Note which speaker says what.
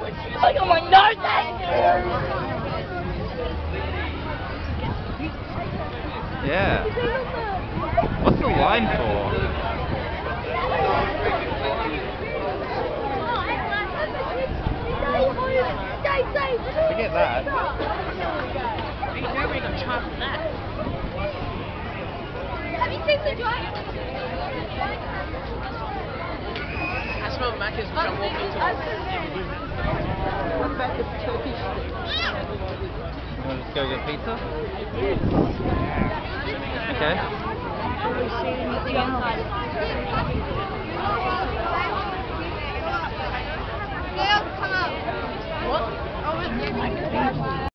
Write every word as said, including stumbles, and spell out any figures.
Speaker 1: Look at my nose, thank
Speaker 2: Yeah. What's the line for? Forget that.
Speaker 1: You know we got charged for that. Have you seen the drive?
Speaker 3: I smell Macca's which I'm walking to.
Speaker 4: What about the Turkish thing?
Speaker 2: You want to just go get pizza? Okay.
Speaker 1: Have you seen the outside?